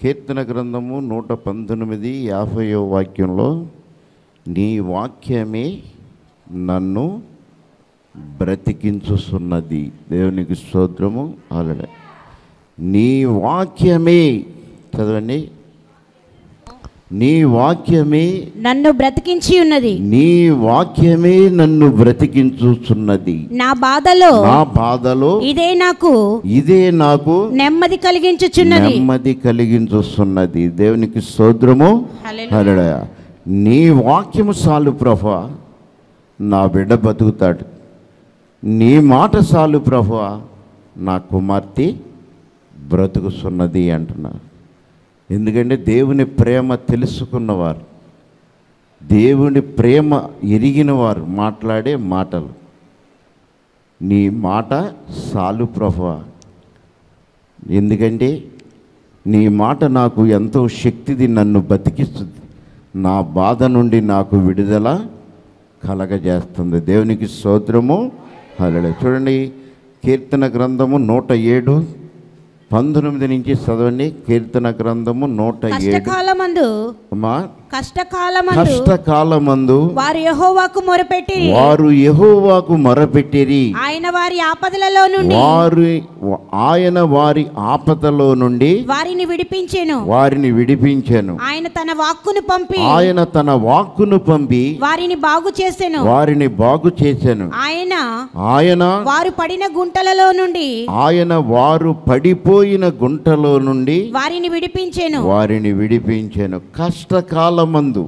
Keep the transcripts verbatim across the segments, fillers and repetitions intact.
కీర్తన గ్రంథము నూట పంతొమ్మిది యాభైవ వాక్యంలో నీ వాక్యమే నన్ను బ్రతికించుచున్నది. దేవునికి స్తోత్రము. హల్లెలూయా. నీ వాక్యమే, చదవండి, నీ వాక్యమే నన్ను బ్రతికించి ఉన్నది. నీ వాక్యమే నన్ను బ్రతికించుచున్నది. నా బాధలో నా బాధలో ఇదే నాకు ఇదే నాకు నెమ్మది కలిగించుచున్నది. నెమ్మది కలిగించుచున్నది. దేవునికి స్తోత్రము. హల్లెలూయా. నీ వాక్యము చాలు ప్రభువా, నా బిడ్డ బతుకుతాడు. నీ మాట చాలు ప్రభువా, నా కుమార్తె బ్రతుకుతున్నది అంటున్నారు. ఎందుకంటే దేవుని ప్రేమ తెలుసుకున్నవారు, దేవుని ప్రేమ ఎరిగిన వారు మాట్లాడే మాటలు. నీ మాట చాలు ప్రభువా, ఎందుకంటే నీ మాట నాకు ఎంతో శక్తిది, నన్ను బతికిస్తుంది, నా బాధ నుండి నాకు విడుదల కలగజేస్తుంది. దేవునికి స్తోత్రము. హల్లెలూయా. చూడండి, కీర్తన గ్రంథము నూట ఏడు పంతొమ్మిది నుంచి చదవండి. కీర్తన గ్రంథము నూట ఏడు. కష్టకాలమందు అమ్మా కష్టకాలమందు కష్టకాలమందు వారు యెహోవాకు మొరపెట్టి వారు యెహోవాకు మొరపెట్టిరి. ఆయన వారి ఆపదలలో నుండి వారు ఆయన వారి ఆపదలో నుండి వారిని విడిపించెను. వారిని విడిపించెను. ఆయన తన వాక్కును పంపి ఆయన తన వాక్కును పంపి వారిని బాగు చేసెను. వారిని బాగు చేసెను. ఆయన ఆయన వారు పడిన గుంటలలో నుండి ఆయన వారు పడిపోయిన గుంటలో నుండి వారిని విడిపించెను. వారిని విడిపించెను. కష్టకాలమందు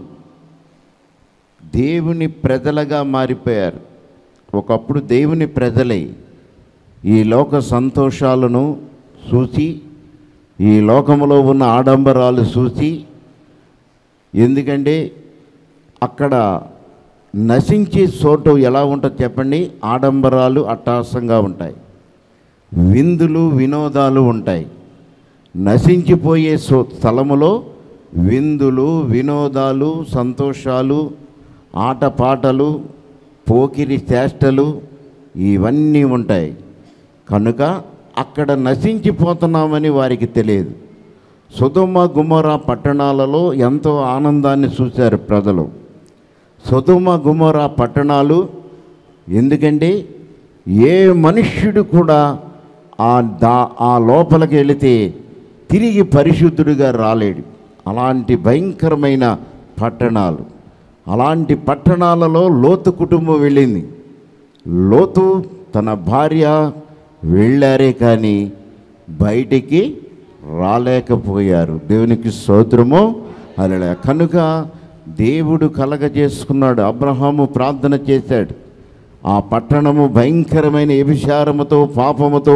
దేవుని ప్రజలుగా మారిపోయారు. ఒకప్పుడు దేవుని ప్రజలై ఈ లోక సంతోషాలను చూసి, ఈ లోకములో ఉన్న ఆడంబరాలు చూసి, ఎందుకంటే అక్కడ నశించే చోటు ఎలా ఉంటుంది చెప్పండి? ఆడంబరాలు అట్టహాసంగా ఉంటాయి, విందులు వినోదాలు ఉంటాయి. నశించిపోయే సో స్థలములో విందులు వినోదాలు సంతోషాలు ఆటపాటలు పోకిరి చేష్టలు ఇవన్నీ ఉంటాయి. కనుక అక్కడ నశించిపోతున్నామని వారికి తెలియదు. సొదొమ గుమొర్రా పట్టణాలలో ఎంతో ఆనందాన్ని చూశారు ప్రజలు. సొదొమ గుమొర్రా పట్టణాలు, ఎందుకంటే ఏ మనుష్యుడు కూడా ఆ దా ఆ లోపలికి వెళితే తిరిగి పరిశుద్ధుడిగా రాలేడు. అలాంటి భయంకరమైన పట్టణాలు. అలాంటి పట్టణాలలో లోతు కుటుంబం వెళ్ళింది. లోతు తన భార్య వెళ్ళారే కానీ బయటికి రాలేకపోయారు. దేవునికి స్తోత్రము. హల్లెలూయా. కనుక దేవుడు కలగజేసుకున్నాడు. అబ్రహాము ప్రార్థన చేశాడు. ఆ పట్టణము భయంకరమైన వ్యభిచారముతో పాపముతో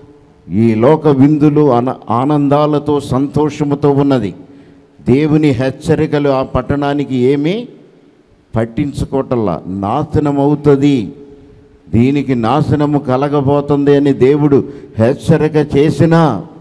ఈ లోక విందులు అన ఆనందాలతో సంతోషముతో ఉన్నది. దేవుని హెచ్చరికలు ఆ పట్టణానికి ఏమీ పట్టించుకోవటల్లా. నాశనం అవుతుంది, దీనికి నాశనము కలగబోతుంది అని దేవుడు హెచ్చరిక చేసినా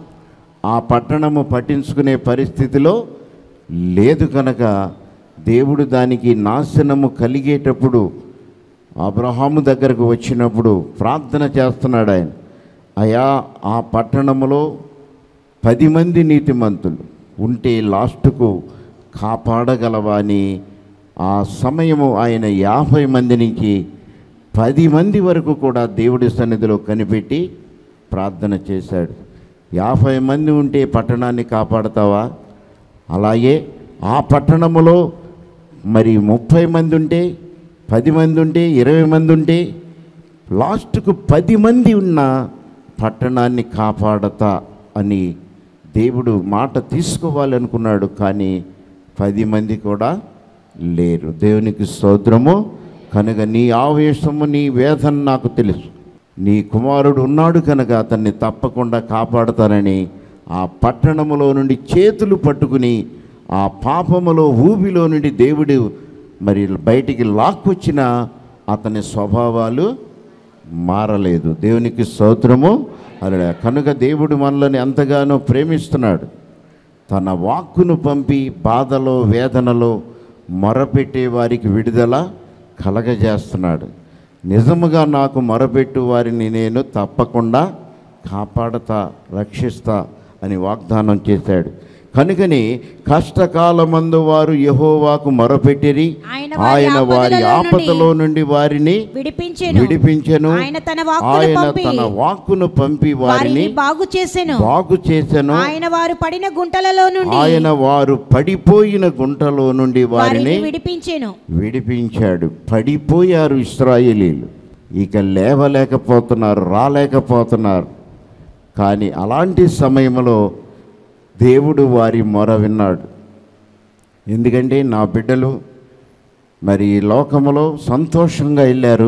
ఆ పట్టణము పట్టించుకునే పరిస్థితిలో లేదు. కనుక దేవుడు దానికి నాశనము కలిగేటప్పుడు అబ్రహాము దగ్గరకు వచ్చినప్పుడు ప్రార్థన చేస్తున్నాడు ఆయన. అయా, ఆ పట్టణములో పది మంది నీతిమంతులు ఉంటే లాస్ట్కు కాపాడగలవా అని ఆ సమయము ఆయన యాభై మంది నుంచి పది మంది వరకు కూడా దేవుడి సన్నిధిలో కనిపెట్టి ప్రార్థన చేశాడు. యాభై మంది ఉంటే పట్టణాన్ని కాపాడతావా? అలాగే ఆ పట్టణములో మరి ముప్పై మంది ఉంటే, పది మంది ఉంటే, ఇరవై మంది ఉంటే, లాస్ట్కు పది మంది ఉన్న పట్టణాన్ని కాపాడతా అని దేవుడు మాట తీసుకోవాలనుకున్నాడు. కానీ పది మంది కూడా లేరు. దేవునికి స్తోత్రము. కనుక నీ ఆవేశము, నీ వేదన నాకు తెలుసు. నీ కుమారుడు ఉన్నాడు కనుక అతన్ని తప్పకుండా కాపాడుతానని ఆ పట్టణములో నుండి చేతులు పట్టుకుని ఆ పాపములో ఊబిలో నుండి దేవుడు మరి బయటికి లాక్కొచ్చిన అతని స్వభావాలు మారలేదు. దేవునికి స్తోత్రము. అలా కనుక దేవుడు మనల్ని ఎంతగానో ప్రేమిస్తున్నాడు. తన వాక్కును పంపి బాధలో వేదనలో మొరపెట్టే వారికి విడుదల కలగజేస్తున్నాడు. నిజముగా నాకు మొరపెట్టు వారిని నేను తప్పకుండా కాపాడతా, రక్షిస్తా అని వాగ్దానం చేశాడు. కనుకని కష్టకాలమందు వారు యెహోవాకు మొరపెట్టిరి, ఆయన ఆయన వారి వారి ఆపదలో నుండి వారిని విడిపించెను. విడిపించెను. ఆయన తన వాక్కును ఆయన పంపి తన వాక్కును పంపి వారిని వారిని బాగు చేసెను. బాగు చేసెను. ఆయన వారు పడిన గుంటలలో నుండి ఆయన వారు పడిపోయిన గుంటలో నుండి వారిని వారిని విడిపించెను. విడిపించాడు. పడిపోయారు ఇశ్రాయేలీలు, ఇక లేవలేకపోతున్నారు, రాలేకపోతున్నారు. కానీ అలాంటి సమయంలో దేవుడు వారి మొర విన్నాడు. ఎందుకంటే నా బిడ్డలు మరి ఈ లోకములో సంతోషంగా వెళ్ళారు,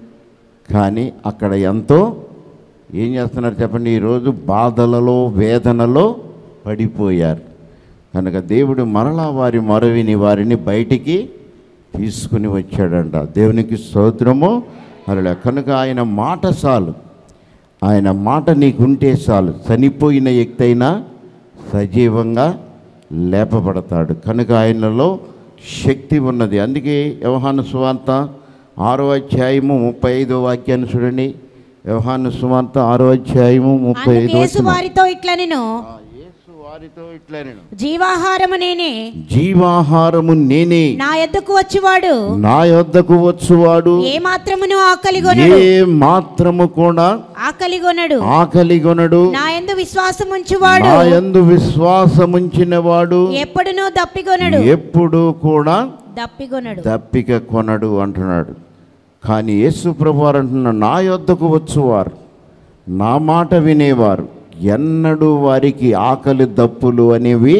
కానీ అక్కడ ఎంతో ఏం చేస్తున్నారు చెప్పండి, ఈరోజు బాధలలో వేదనలో పడిపోయారు. కనుక దేవుడు మరలా వారి మొర విని వారిని బయటికి తీసుకుని వచ్చాడంట. దేవునికి స్తోత్రము. అలా కనుక ఆయన మాట చాలు, ఆయన మాట నీకుంటే చాలు. చనిపోయిన వ్యక్తి అయినా సజీవంగా లేపబడతాడు. కనుక ఆయనలో శక్తి ఉన్నది. అందుకే యోహాను సువార్త ఆరో అధ్యాయము ముప్పై ఐదో వాక్యాన్ని చూడండి. యోహాను సువార్త ఆరో అధ్యాయము ముప్పై ఐదో అందుకు యేసు వారితో ఇట్లనెను, వారితో ఇట్లనెను, జీవాహారము నేనే, జీవాహారము నేనే, నా యొద్దకు వచ్చువాడు నా యొద్దకు వచ్చువాడు ఏ మాత్రమును ఆకలిగొనడు, ఏ మాత్రము కూడా ఆకలిగొనడు. ఆకలిగొనడు. నా యందు విశ్వాసం ఉంచువాడు నా యందు విశ్వాసముంచిన వాడు ఎప్పుడునూ దప్పిగొనడు, ఎప్పుడు కూడా దప్పిగొనడు. దప్పిక కొనడు అంటున్నాడు. కానీ యేసు ప్రభువారు అంటున్నాడు, నా యొద్దకు వచ్చువారు, నా మాట వినేవారు ఎన్నడూ వారికి ఆకలి దప్పులు అనేవి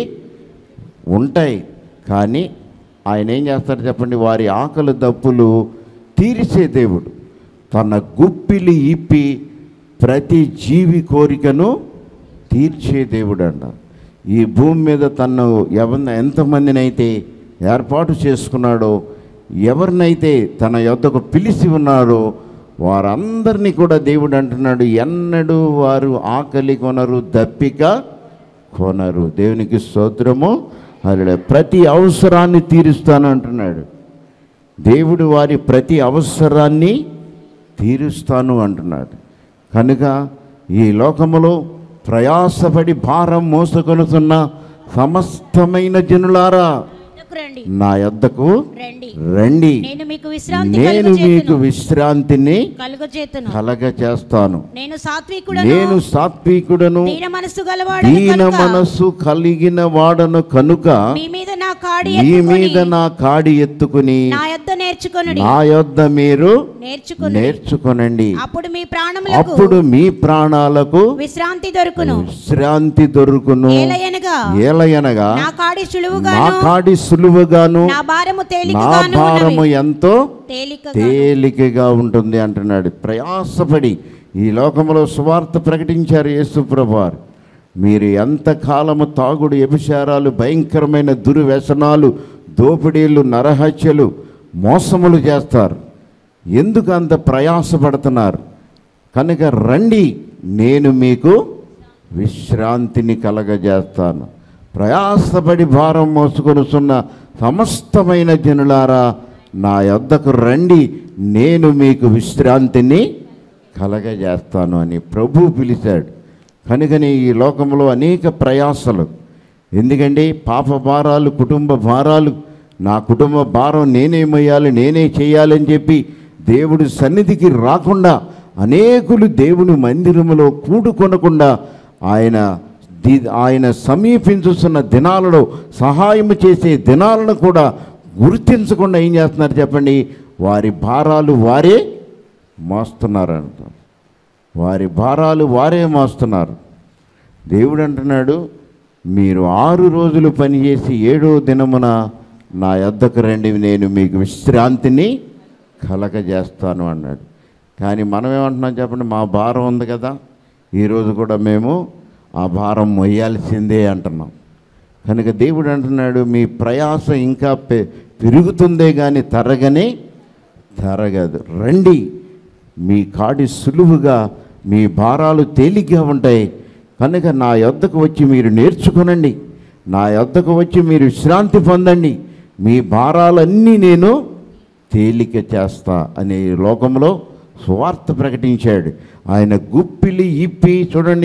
ఉంటాయి. కానీ ఆయన ఏం చేస్తారు చెప్పండి, వారి ఆకలి దప్పులు తీర్చే దేవుడు. తన గుప్పిలి ఇప్పి ప్రతి జీవి కోరికను తీర్చే దేవుడు అంట. ఈ భూమి మీద తను ఎవరిని ఎంతమందినైతే ఏర్పాటు చేసుకున్నాడో, ఎవరినైతే తన యొద్దకు పిలిచి ఉన్నాడో వారందరినీ కూడా దేవుడు అంటున్నాడు, ఎన్నడూ వారు ఆకలి కొనరు, దప్పిక కొనరు. దేవునికి స్తోత్రము. అలా ప్రతి అవసరాన్ని తీరుస్తాను అంటున్నాడు దేవుడు. వారి ప్రతి అవసరాన్ని తీరుస్తాను అంటున్నాడు. కనుక ఈ లోకములో ప్రయాసపడి భారం మోసుకొనుతున్న సమస్తమైన జనులారా, రండి, నా యొద్దకు రండి, రండి, నేను మీకు విశ్రాంతి నేను మీకు కలుగజేతును, విశ్రాంతిని కలుగజేతును. కలగ చేస్తాను. నేను సాత్వికుడను, నేను సాత్వికుడను, దీన మనస్సు గలవాడను దీన కనుక మనస్సు కలిగిన వాడను కనుక మీ మీద నా కాడి మీ ఎత్తుకొని మీద నా కాడి ఎత్తుకుని నా యొద్ద నేర్చుకొనుడి, నా యొద్ద మీరు నేర్చుకొనుడి. నేర్చుకొనండి. అప్పుడు మీ ప్రాణములకు అప్పుడు మీ ప్రాణాలకు విశ్రాంతి దొరుకును. విశ్రాంతి దొరుకును. ఏలయనగా ఏలయనగా నా కాడి నా సులువుగాను కాడి సులువుగాను నా భారము నా తేలికగాను భారము ఉన్నవి. ఎంతో తేలికగా తేలికగా ఉంటుంది అంటున్నాడు. ప్రయాసపడి ఈ లోకంలో సువార్త ప్రకటించారు యేసు ప్రభువారు. మీరు ఎంతకాలము తాగుడు, వ్యభిచారాలు, భయంకరమైన దుర్వ్యసనాలు, దోపిడీలు, నరహత్యలు, మోసములు చేస్తారు. ఎందుకు అంత ప్రయాసపడుతున్నారు? కనుక రండి, నేను మీకు విశ్రాంతిని కలగజేస్తాను. ప్రయాసపడి భారం మోసుకొనుచున్న సమస్తమైన జనులారా, నా యొద్దకు రండి, నేను మీకు విశ్రాంతిని కలగజేస్తాను అని ప్రభు పిలిచాడు. కనుకని ఈ లోకంలో అనేక ప్రయాసలు. ఎందుకంటే పాప భారాలు, కుటుంబ భారాలు, నా కుటుంబ భారం నేనే మొయ్యాలి, నేనే చేయాలని చెప్పి దేవుడి సన్నిధికి రాకుండా అనేకులు దేవుని మందిరములో కూడుకొనకుండా ఆయన ఆయన సమీపించుతున్న దినాలలో సహాయం చేసే దినాలను కూడా గుర్తించకుండా ఏం చేస్తున్నారు చెప్పండి, వారి భారాలు వారే మోస్తున్నారంట. వారి భారాలు వారే మోస్తున్నారు. దేవుడు అంటున్నాడు, మీరు ఆరు రోజులు పనిచేసి ఏడో దినమున నా యొద్దకు రండి, నేను మీకు విశ్రాంతిని కలగజేస్తాను అన్నాడు. కానీ మనం ఏమంటున్నాం చెప్పండి, మా భారం ఉంది కదా, ఈరోజు కూడా మేము ఆ భారం మొయ్యాల్సిందే అంటున్నాం. కనుక దేవుడు అంటున్నాడు, మీ ప్రయాస ఇంకా పె పెరుగుతుందే కానీ తరగనే తరగదు. రండి, మీ కాడి సులువుగా, మీ భారాలు తేలిగ్గా ఉంటాయి. కనుక నా యొద్దకు వచ్చి మీరు నేర్చుకునండి, నా యొద్దకు వచ్చి మీరు విశ్రాంతి పొందండి, మీ భారాలన్నీ నేను తేలిక చేస్తా అనే లోకంలో సువార్త ప్రకటించాడు. ఆయన గుప్పిలి ఇప్పి చూడండి,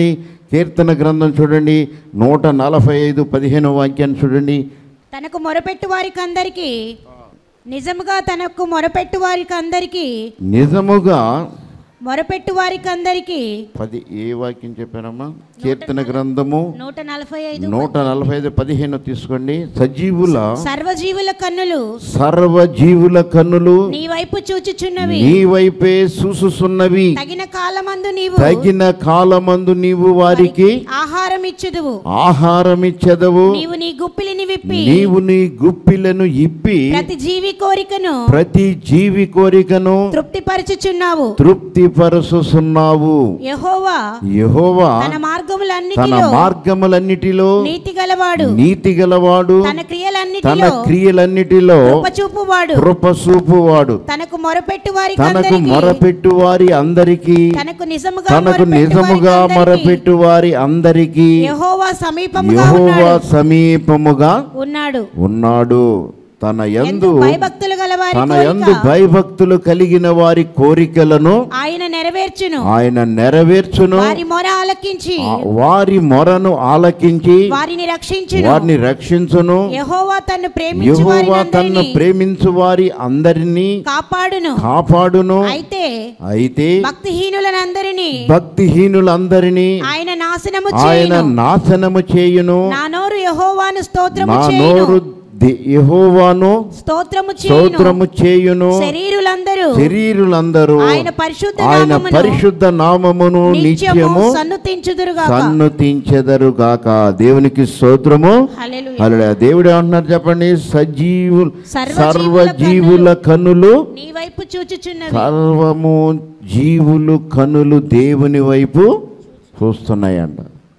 కీర్తన గ్రంథం చూడండి, నూట నలభై ఐదు పదిహేను వాక్యాన్ని చూడండి. తనకు మొరపెట్టు వారికి అందరికీ నిజముగా తనకు మొరపెట్టు వారికి అందరికీ నిజముగా మొరపెట్టు వారికి అందరికీ పది ఏ వాక్యం చెప్పారమ్మా? కీర్తన గ్రంథము నూట నలభై ఐదు నూట నలభై ఐదు పదిహేను తీసుకోండి. సజీవుల సర్వజీవుల కన్నులు సర్వజీవుల కన్నులు నీ వైపు చూచుచున్నవి, నీ వైపే చూసుచున్నవి. తగిన కాలమందు నీవు తగిన కాలమందు నీవు వారికి ఆహారం ఇచ్చుదువు. ఆహారమిచ్చెదవు. నీవు నీ గుప్పిలిని విప్పి నీవు నీ గుప్పిలను ఇప్పి ప్రతి జీవి కోరికను ప్రతి జీవి కోరికను తృప్తిపరచుచున్నావు. తృప్తిపరచుచున్నావు. యెహోవా యెహోవా తన తన మార్గములన్నిటిలో మార్గములన్నిటిలో నీతి గలవాడు, నీతి గలవాడు. తన తన క్రియలన్నిటిలో క్రియలన్నిటిలో కృపచూపువాడు. కృపచూపువాడు. తనకు మొరపెట్టు వారికి తనకు అందరికీ మొరపెట్టు వారి అందరికీ తనకు నిజముగా తనకు మొరపెట్టు నిజముగా వారికి అందరికీ మొరపెట్టు వారి అందరికీ యెహోవా సమీపముగా యెహోవా ఉన్నాడు సమీపముగా ఉన్నాడు. ఉన్నాడు. తన యందు భయభక్తులు గల వారి తన కోరిక యందు భయభక్తులు కలిగిన వారి కోరికలను ఆయన నెరవేర్చును. ఆయన నెరవేర్చును. వారి మొర ఆలకించి ఆ వారి మొరను ఆలకించి వారిని రక్షించును. వారిని రక్షించును. యెహోవా తన్ను ప్రేమించు యెహోవా తన్ను వారినందరినీ ప్రేమించు వారి అందరినీ కాపాడును. కాపాడును. అయితే అయితే భక్తిహీనులనందరినీ భక్తిహీనులందరినీ ఆయన నాశనము ఆయన చేయును. నాశనము చేయును. నా నోరు యెహోవాను స్తోత్రము నా చేయును. నోరు ది- యెహోవాను స్తోత్రము చేయును. స్తోత్రము చేయును. శరీరులందరూ శరీరులందరూ ఆయన పరిశుద్ధ ఆయన నామమును పరిశుద్ధ నామమును నిత్యము నిత్యము సన్నుతించుదురుగాక. సన్నుతించెదరుగాక. దేవునికి స్తోత్రము. హల్లెలూయా. హల్లెలూయా. దేవుడు ఏమంటున్నారు చెప్పండి? సజీవు సర్వజీవుల సర్వజీవుల కన్నులు నీ వైపు చూచుచున్నవి. సర్వము జీవులు కన్నులు దేవుని వైపు చూస్తున్నాయంట.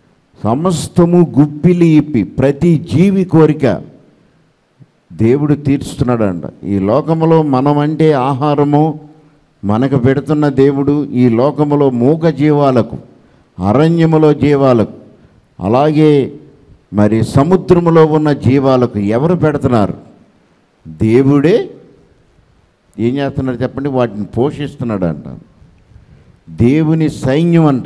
సమస్తము గుప్పిలి ఇప్పి ప్రతి జీవి కోరిక దేవుడు తీర్చుతున్నాడంట. ఈ లోకములో మనమంటే ఆహారము మనకు పెడుతున్న దేవుడు ఈ లోకములో మూగ జీవాలకు, అరణ్యములో జీవాలకు, అలాగే మరి సముద్రములో ఉన్న జీవాలకు ఎవరు పెడుతున్నారు? దేవుడే ఏం చేస్తున్నారు చెప్పండి? వాటిని పోషిస్తున్నాడు అంట. దేవుని సైన్యం అంట,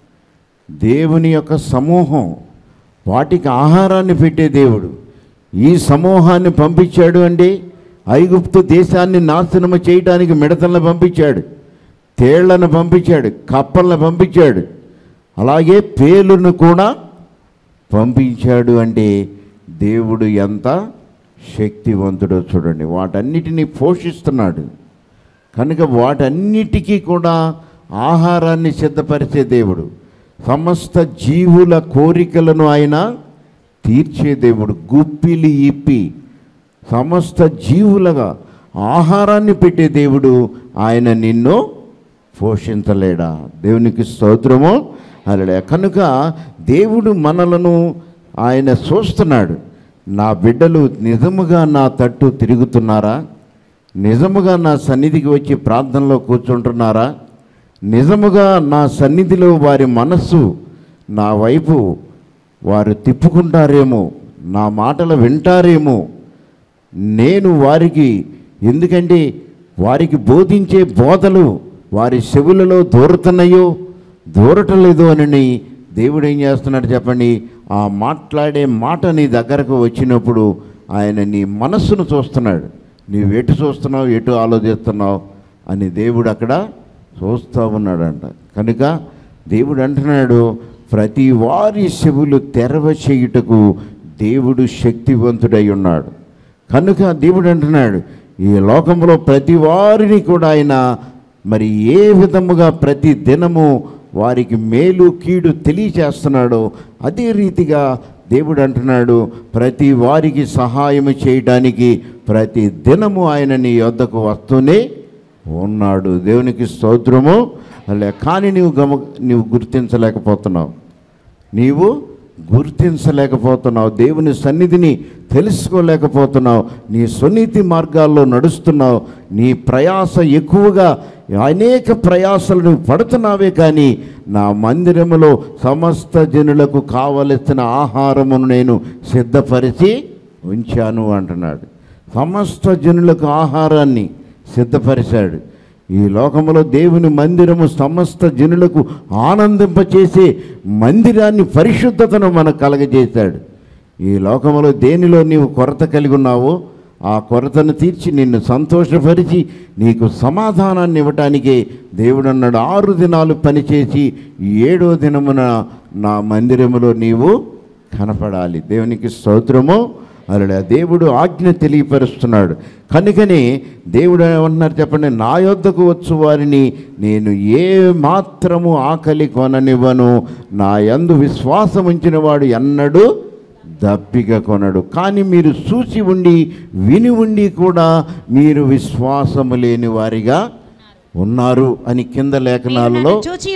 దేవుని యొక్క సమూహం, వాటికి ఆహారాన్ని పెట్టే దేవుడు ఈ సమూహాన్ని పంపించాడు అండి. ఐగుప్తు దేశాన్ని నాశనము చేయడానికి మిడతలను పంపించాడు, తేళ్లను పంపించాడు, కప్పలను పంపించాడు, అలాగే పేలును కూడా పంపించాడు. అంటే దేవుడు ఎంత శక్తివంతుడో చూడండి. వాటన్నిటినీ పోషిస్తున్నాడు కనుక వాటన్నిటికీ కూడా ఆహారాన్ని సిద్ధపరిచే దేవుడు. సమస్త జీవుల కోరికలను ఆయన తీర్చే దేవుడు. గుప్పిలి ఇప్పి సమస్త జీవులుగా ఆహారాన్ని పెట్టే దేవుడు. ఆయన నిన్ను పోషించలేడా? దేవునికి స్తోత్రము. హల్లెలూయా. కనుక దేవుడు మనలను ఆయన చూస్తున్నాడు. నా బిడ్డలు నిజముగా నా తట్టు తిరుగుతున్నారా? నిజముగా నా సన్నిధికి వచ్చి ప్రార్థనలో కూర్చుంటున్నారా? నిజముగా నా సన్నిధిలో వారి మనస్సు నా వైపు వారు తిప్పుకుంటారేమో, నా మాటలు వింటారేమో. నేను వారికి, ఎందుకంటే వారికి బోధించే బోధలు వారి చెవులలో దూరుతున్నాయో దూరటలేదు అని దేవుడు ఏం చేస్తున్నాడు చెప్పండి? ఆ మాట్లాడే మాట నీ దగ్గరకు వచ్చినప్పుడు ఆయన నీ మనస్సును చూస్తున్నాడు. నీవు ఎటు చూస్తున్నావు, ఎటు ఆలోచిస్తున్నావు అని దేవుడు అక్కడ చూస్తూ ఉన్నాడంట. కనుక దేవుడు అంటున్నాడు, ప్రతి వారి చెవులు తెరవ చేయుటకు దేవుడు శక్తివంతుడై ఉన్నాడు. కనుక దేవుడు అంటున్నాడు, ఈ లోకంలో ప్రతి వారిని కూడా ఆయన మరి ఏ విధముగా ప్రతి దినము వారికి మేలు కీడు తెలియచేస్తున్నాడో అదే రీతిగా దేవుడు అంటున్నాడు, ప్రతి వారికి సహాయం చేయడానికి ప్రతి దినము ఆయన నీ యొద్దకు వస్తూనే ఉన్నాడు. దేవునికి స్తోత్రము. అలా కానీ నీవు గమ నీవు గుర్తించలేకపోతున్నావు, నీవు గుర్తించలేకపోతున్నావు, దేవుని సన్నిధిని తెలుసుకోలేకపోతున్నావు, నీ సునీతి మార్గాల్లో నడుస్తున్నావు, నీ ప్రయాస ఎక్కువగా అనేక ప్రయాసలను పడుతున్నావే కానీ నా మందిరములో సమస్త జనులకు కావలసిన ఆహారమును నేను సిద్ధపరిచి ఉంచాను అంటున్నాడు. సమస్త జనులకు ఆహారాన్ని సిద్ధపరిచాడు. ఈ లోకములో దేవుని మందిరము సమస్త జనులకు ఆనందింపచేసే మందిరాన్ని, పరిశుద్ధతను మనకు కలగజేశాడు. ఈ లోకములో దేనిలో నీవు కొరత కలిగి ఉన్నావో ఆ కొరతను తీర్చి నిన్ను సంతోషపరిచి నీకు సమాధానాన్ని ఇవ్వటానికే దేవుడు అన్నాడు, ఆరు దినాలు పనిచేసి ఏడో దినమున నా మందిరములో నీవు కనపడాలి. దేవునికి స్తోత్రము. అలా దేవుడు ఆజ్ఞ తెలియపరుస్తున్నాడు. కనుకనే దేవుడు ఏమన్నారు చెప్పండి, నా యొద్దకు వచ్చు వారిని నేను ఏ మాత్రము ఆకలి కొననివ్వను, నా యందు విశ్వాసం ఉంచిన వాడు ఎన్నడూ దప్పిక కొనడు. కానీ మీరు చూసి ఉండి విని ఉండి కూడా మీరు విశ్వాసము లేని వారిగా ఉన్నారు అని కింద లేఖనాలలో,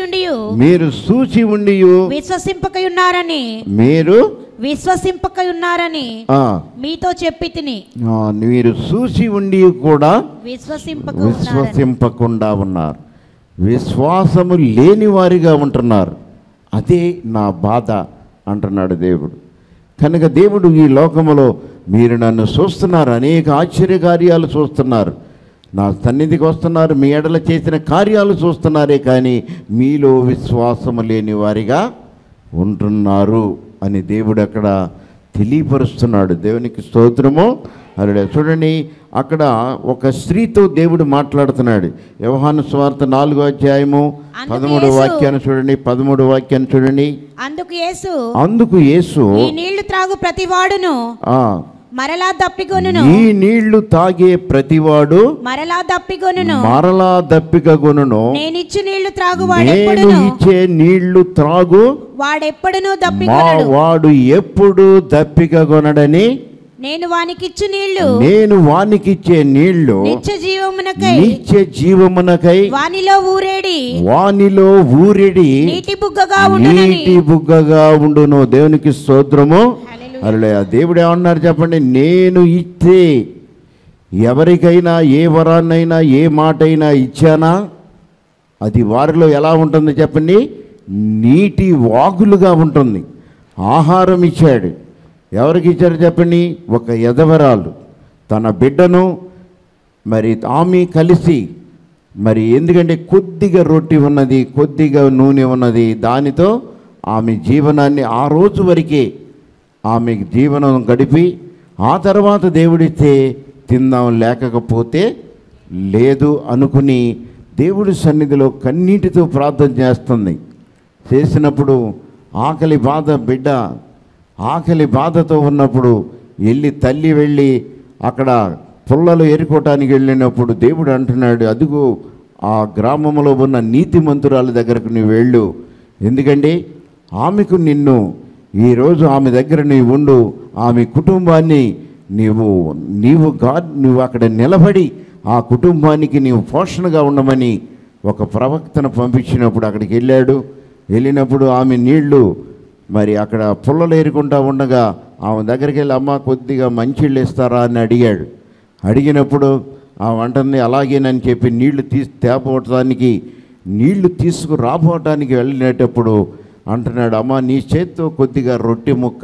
మీరు చూచి ఉండి విశ్వసింపకై ఉన్నారని మీరు విశ్వసింపకై ఉన్నారని మీతో చెప్పి తిని, మీరు చూసి ఉండి కూడా విశ్వసింపక విశ్వసింపకుండా ఉన్నారు, విశ్వాసము లేని వారిగా ఉంటున్నారు. అదే నా బాధ అంటున్నాడు దేవుడు. కనుక దేవుడు ఈ లోకములో మీరు నన్ను చూస్తున్నారు, అనేక ఆశ్చర్యకార్యాలు చూస్తున్నారు, నా సన్నిధికి వస్తున్నారు, మీ ఎడల చేసిన కార్యాలు చూస్తున్నారే, కానీ మీలో విశ్వాసము లేని వారిగా ఉంటున్నారు అని దేవుడు అక్కడ తెలియపరుస్తున్నాడు. దేవునికి స్తోత్రము. అలా చూడండి, అక్కడ ఒక స్త్రీతో దేవుడు మాట్లాడుతున్నాడు. యోహాను సువార్త నాలుగో అధ్యాయము పదమూడు వాక్యాన్ని చూడండి, పదమూడు వాక్యాన్ని చూడండి. అందుకు యేసు అందుకు యేసు ఈ నీళ్లు త్రాగు ప్రతివాడును మరలా దప్పికొనును, ఈ నీళ్లు తాగే ప్రతివాడు మరలా దప్పికొనును, మరలా దప్పికగొనును, నేనిచ్చు నీళ్లు త్రాగు నేను ఇచ్చే నీళ్లు త్రాగు వాడెప్పుడును దప్పికొనడు, వాడు ఎప్పుడు దప్పికగొనడని నేను వానికిచ్చు నీళ్లు నేను వానికిచ్చే నీళ్లు నిత్య జీవమునకై నిత్య జీవమునకై వానిలో ఊరేడి వానిలో ఊరేడి నీటి బుగ్గగా ఉండును నీటి బుగ్గగా ఉండును. దేవునికి స్తోత్రము. అరే దేవుడు ఏమన్నారు చెప్పండి, నేను ఇచ్చే ఎవరికైనా ఏ వరాన్నైనా ఏ మాట అయినా ఇచ్చానా అది వారిలో ఎలా ఉంటుంది చెప్పండి, నీటి వాగులుగా ఉంటుంది. ఆహారం ఇచ్చాడు. ఎవరికి ఇచ్చారు చెప్పండి, ఒక యదవరాలు తన బిడ్డను మరి ఆమె కలిసి, మరి ఎందుకంటే కొద్దిగా రొట్టె ఉన్నది, కొద్దిగా నూనె ఉన్నది, దానితో ఆమె జీవనాన్ని ఆ రోజు వరకే ఆమె జీవనం గడిపి ఆ తర్వాత దేవుడిస్తే తిందాం, లేకపోతే లేదు అనుకుని దేవుడి సన్నిధిలో కన్నీటితో ప్రార్థన చేస్తుంది. చేసినప్పుడు ఆకలి బాధ, బిడ్డ ఆకలి బాధతో ఉన్నప్పుడు వెళ్ళి తల్లి వెళ్ళి అక్కడ పుల్లలు ఏరుకోవటానికి వెళ్ళినప్పుడు దేవుడు అంటున్నాడు, అదుగో ఆ గ్రామంలో ఉన్న నీతిమంతురాల దగ్గరకు నువ్వు వెళ్ళు, ఎందుకంటే ఆమెకు నిన్ను ఈరోజు ఆమె దగ్గర నీవు ఉండు, ఆమె కుటుంబాన్ని నీవు నీవు గా నువ్వు అక్కడ నిలబడి ఆ కుటుంబానికి నీవు పోషణగా ఉండమని ఒక ప్రవక్తను పంపించినప్పుడు అక్కడికి వెళ్ళాడు. వెళ్ళినప్పుడు ఆమె నీళ్లు మరి అక్కడ పుల్లలు ఏరుకుంటూ ఉండగా ఆమె దగ్గరికి వెళ్ళి, అమ్మ కొద్దిగా మంచిళ్ళు ఇస్తారా అని అడిగాడు. అడిగినప్పుడు ఆమె అంటుంది అలాగేనని చెప్పి నీళ్లు తీసి తేపోవటానికి నీళ్లు తీసుకు రాబోవటానికి వెళ్ళినప్పుడు అంటున్నాడు, అమ్మ నీ చేత్తో కొద్దిగా రొట్టె ముక్క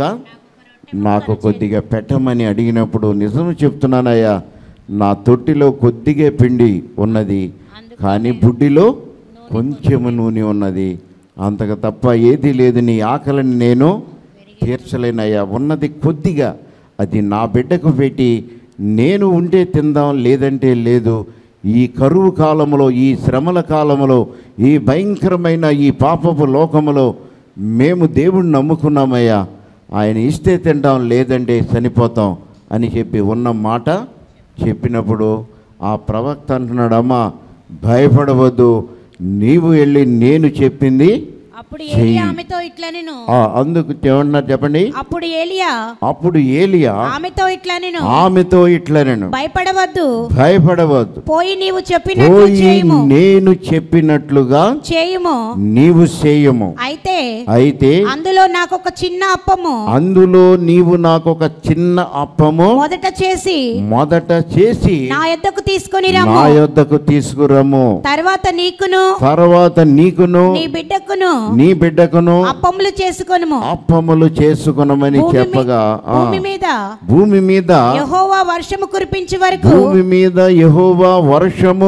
నాకు కొద్దిగా పెట్టమని అడిగినప్పుడు, నిజం చెప్తున్నానయ్యా, నా తొట్టిలో కొద్దిగా పిండి ఉన్నది, కానీ బుడ్డిలో కొంచెము నూనె ఉన్నది, అంతకు తప్ప ఏది లేదు, నీ ఆకలిని నేను తీర్చలేనయ్యా, ఉన్నది కొద్దిగా, అది నా బిడ్డకు పెట్టి నేను ఉంటే తిందాం, లేదంటే లేదు. ఈ కరువు కాలంలో, ఈ శ్రమల కాలంలో, ఈ భయంకరమైన ఈ పాపపు లోకములో మేము దేవుణ్ణి నమ్ముకున్నామయ్యా, ఆయన ఇస్తే తింటాం, లేదంటే చనిపోతాం అని చెప్పి ఉన్న మాట చెప్పినప్పుడు ఆ ప్రవక్త అంటున్నాడు, అమ్మ భయపడవద్దు, నీవు వెళ్ళి నేను చెప్పింది అప్పుడు ఏలియా ఆమెతో ఇట్లనెను. అందుకు ఏమన్నారు చెప్పండి, అప్పుడు ఏలియా అప్పుడు ఏలియా ఆమెతో ఇట్లనెను ఆమెతో ఇట్లనెను భయపడవద్దు భయపడవద్దు పోయి నీవు చెప్పినట్లు చేయుము, నేను చెప్పినట్లుగా చేయుము, నీవు చేయము. అయితే అయితే అందులో నాకు ఒక చిన్న అప్పము అందులో నీవు నాకు ఒక చిన్న అప్పము మొదట చేసి మొదట చేసి నా యొద్దకు తీసుకొని రమ్ము, నా యొద్దకు తీసుకురమ్ము, తర్వాత నీకును తర్వాత నీకును నీ బిడ్డకును నీ బిడ్డకును అప్పములు చేసుకొనుము అప్పములు చేసుకొనమని చెప్పగా భూమి మీద భూమి మీద యెహోవా వర్షము కురిపించే వరకు భూమి మీద యెహోవా వర్షము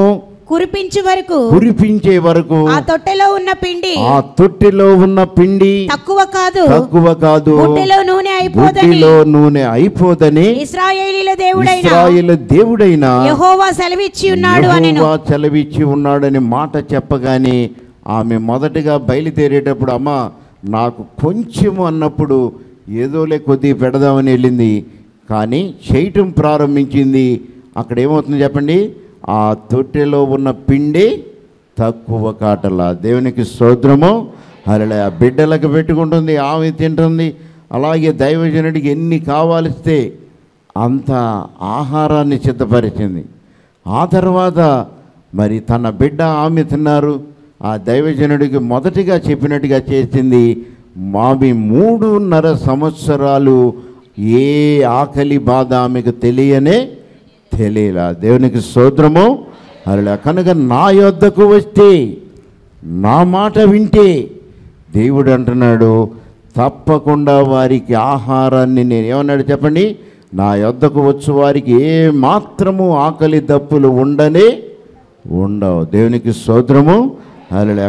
కురిపించే వరకు కురిపించే వరకు ఆ తొట్టెలో ఉన్న పిండి ఆ తొట్టెలో ఉన్న పిండి తక్కువ కాదు తక్కువ కాదు, బుడ్డిలో నూనె అయిపోదని బుడ్డిలో నూనె అయిపోదని ఇశ్రాయేలీల దేవుడైన ఇశ్రాయేలు దేవుడైన యెహోవా సెలవిచ్చి ఉన్నాడు అనెను. యెహోవా సెలవిచ్చి ఉన్నాడని మాట చెప్పగానే ఆమె మొదటగా బయలుదేరేటప్పుడు అమ్మ నాకు కొంచెం అన్నప్పుడు ఏదోలే కొద్దిగా పెడదామని వెళ్ళింది, కానీ చేయటం ప్రారంభించింది. అక్కడ ఏమవుతుంది చెప్పండి, ఆ తొట్టెలో ఉన్న పిండి తక్కువ కాటల. దేవునికి స్తోత్రము. అలా ఆ బిడ్డలకు పెట్టుకుంటుంది, ఆమె తింటుంది. అలాగే దైవజనుడికి ఎన్ని కావాలిస్తే అంత ఆహారాన్ని సిద్ధపరిచింది. ఆ తర్వాత మరి తన బిడ్డ ఆమె తిన్నారు. ఆ దైవజనుడికి మొదటిగా చెప్పినట్టుగా చేసింది. మావి మూడున్నర సంవత్సరాలు ఏ ఆకలి బాధ ఆమెకు తెలియనే తెలియలా. దేవునికి స్తోత్రము. అలా కనుక నా యొద్దకు వస్తే, నా మాట వింటే, దేవుడు అంటున్నాడు తప్పకుండా వారికి ఆహారాన్ని నేను ఏమన్నాడు చెప్పండి, నా యొద్దకు వచ్చు వారికి ఏ మాత్రము ఆకలి దప్పులు ఉండనే ఉండవు. దేవునికి స్తోత్రము. అలా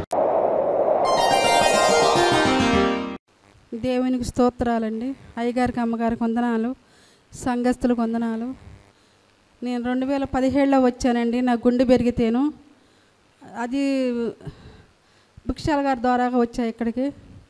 దేవునికి స్తోత్రాలండి. అయ్యగారికి అమ్మగారికి వందనాలు, సంఘస్థులకు వందనాలు. నేను రెండు వేల పదిహేడులో వచ్చానండి. నా గుండె పెరిగితేను అది భిక్షాల గారి ద్వారాగా వచ్చా ఇక్కడికి.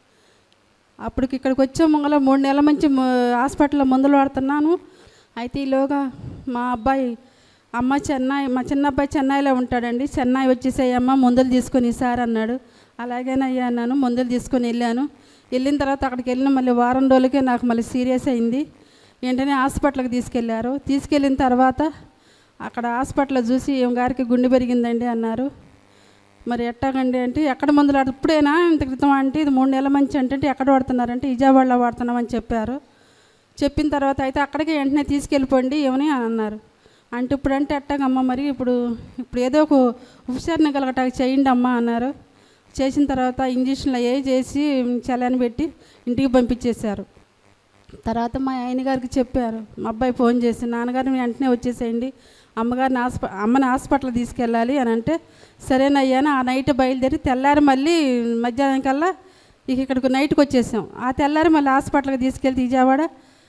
అప్పటికి ఇక్కడికి వచ్చే ముంగల మూడు నెలల నుంచి హాస్పిటల్లో మందులు వాడుతున్నాను. అయితే ఈలోగా మా అబ్బాయి అమ్మ చెన్నై, మా చిన్న అబ్బాయి చెన్నైలో ఉంటాడండి, చెన్నై వచ్చేసేయమ్మ మందులు తీసుకొని ఈసారి అన్నాడు. అలాగేనయ్యా అన్నాను. మందులు తీసుకొని వెళ్ళాను. వెళ్ళిన తర్వాత అక్కడికి వెళ్ళిన మళ్ళీ వారం రోజులకే నాకు మళ్ళీ సీరియస్ అయింది. వెంటనే హాస్పిటల్కి తీసుకెళ్లారు. తీసుకెళ్ళిన తర్వాత అక్కడ హాస్పిటల్లో చూసి ఏం గారికి గుండె పెరిగిందండి అన్నారు. మరి ఎట్టాగండి అంటే ఎక్కడ మందులు వాడు ఇప్పుడైనా ఇంత క్రితం అంటే ఇది మూడు నెలల మంచి అంటే ఎక్కడ వాడుతున్నారంటే విజయవాడలో వాడుతున్నామని చెప్పారు. చెప్పిన తర్వాత అయితే అక్కడికి వెంటనే తీసుకెళ్ళిపోండి ఏమని అని అన్నారు. అంటే ఇప్పుడంటే ఎట్టాగమ్మ మరి ఇప్పుడు ఇప్పుడు ఏదో ఒక ఉపచారణ కలగటానికి చేయండి అమ్మ అన్నారు. చేసిన తర్వాత ఇంజక్షన్లు అయ్యి చేసి చలని పెట్టి ఇంటికి పంపించేశారు. తర్వాత మా ఆయన గారికి చెప్పారు, మా అబ్బాయి ఫోన్ చేసి నాన్నగారిని వెంటనే వచ్చేసేయండి, అమ్మగారిని హాస్ప అమ్మని హాస్పిటల్ తీసుకెళ్ళాలి అని అంటే సరేనయ్యాను. ఆ నైట్ బయలుదేరి తెల్లారి మళ్ళీ మధ్యాహ్నం కల్లా ఇక ఇక్కడికి నైట్కి వచ్చేసాం. ఆ తెల్లారి మళ్ళీ హాస్పిటల్కి తీసుకెళ్తే విజయవాడ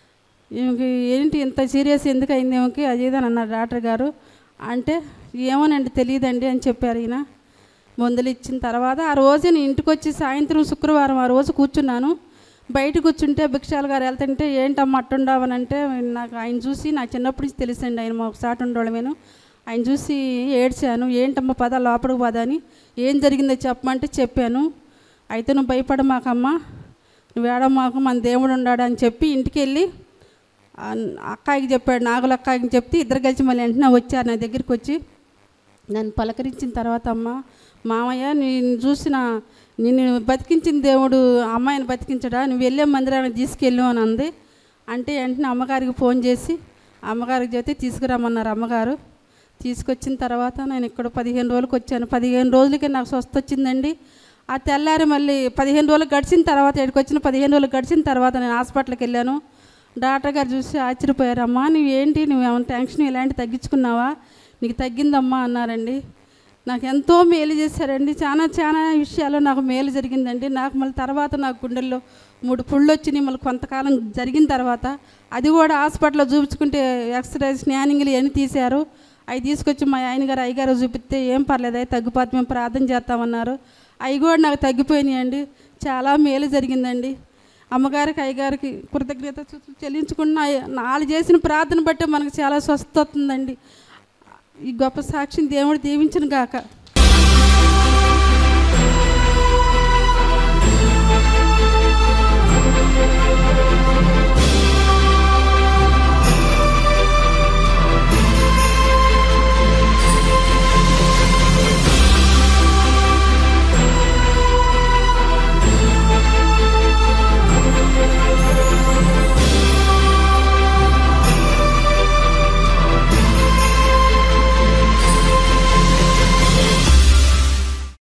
ఈమెకి ఏంటి ఇంత సీరియస్ ఎందుకు అయింది ఏమకి అదేదని అన్నారు డాక్టర్ గారు. అంటే ఏమోనండి తెలియదండి అని చెప్పారు ఈయన. మందులు ఇచ్చిన తర్వాత ఆ రోజు నేను ఇంటికి వచ్చి సాయంత్రం శుక్రవారం ఆ రోజు కూర్చున్నాను. బయట కూర్చుంటే భిక్షాల గారు వెళ్తుంటే ఏంటమ్మా అట్టుండవని అంటే నాకు ఆయన చూసి నా చిన్నప్పటి నుంచి తెలుసండి, ఆయన మా ఒకసారి ఉండోళమేను. ఆయన చూసి ఏడ్చాను. ఏంటమ్మా పద లోపలికి పద అని, ఏం జరిగిందో చెప్పమంటే చెప్పాను. అయితే నువ్వు భయపడమాకమ్మా, నువ్వు ఏడమాకు, మన దేవుడు ఉన్నాడు అని చెప్పి ఇంటికి వెళ్ళి అక్కాయికి చెప్పాడు, నాగుల అక్కాయికి చెప్తే ఇద్దరు కలిసి మళ్ళీ వెంటనే వచ్చారు నా దగ్గరికి. వచ్చి నన్ను పలకరించిన తర్వాత అమ్మ మామయ్య నేను చూసిన నిన్ను బతికించిన దేవుడు అమ్మాయిని బతికించడా, నువ్వు వెళ్ళే మందిరానికి తీసుకెళ్ళు అని అంది. అంటే వెంటనే అమ్మగారికి ఫోన్ చేసి అమ్మగారికి చెప్తే తీసుకురమ్మన్నారు అమ్మగారు. తీసుకొచ్చిన తర్వాత నేను ఇక్కడ పదిహేను రోజులకు వచ్చాను. పదిహేను రోజులకి నాకు స్వస్థ వచ్చిందండి. ఆ తెల్లారి మళ్ళీ పదిహేను రోజులు గడిచిన తర్వాత ఇక్కడికి వచ్చిన పదిహేను రోజులు గడిచిన తర్వాత నేను హాస్పిటల్కి వెళ్ళాను. డాక్టర్ గారు చూసి ఆశ్చర్యపోయారు. అమ్మా నువ్వు ఏంటి, నువ్వు ఏమైనా టెన్షన్ ఇలాంటి తగ్గించుకున్నావా, నీకు తగ్గిందమ్మా అన్నారండి. నాకు ఎంతో మేలు చేశారండి. చాలా చాలా విషయాల్లో నాకు మేలు జరిగిందండి. నాకు మళ్ళీ తర్వాత నాకు గుండెల్లో మూడు పుళ్ళు వచ్చినాయి. మళ్ళీ కొంతకాలం జరిగిన తర్వాత అది కూడా హాస్పిటల్లో చూపించుకుంటే ఎక్స్రే స్కానింగ్లు ఇవన్నీ తీశారు. అవి తీసుకొచ్చి మా ఆయన గారు అయ్యగారు చూపిస్తే ఏం పర్లేదు అవి తగ్గిపోతే మేము ప్రార్థన చేస్తామన్నారు. అవి కూడా నాకు తగ్గిపోయినాయండి. చాలా మేలు జరిగిందండి. అమ్మగారికి అయ్యగారికి కృతజ్ఞత చెల్లించుకున్న వాళ్ళు చేసిన ప్రార్థన బట్టే మనకు చాలా స్వస్థత వస్తుందండి. ఈ గొప్ప సాక్షిని దేవుడు దీవించును గాక.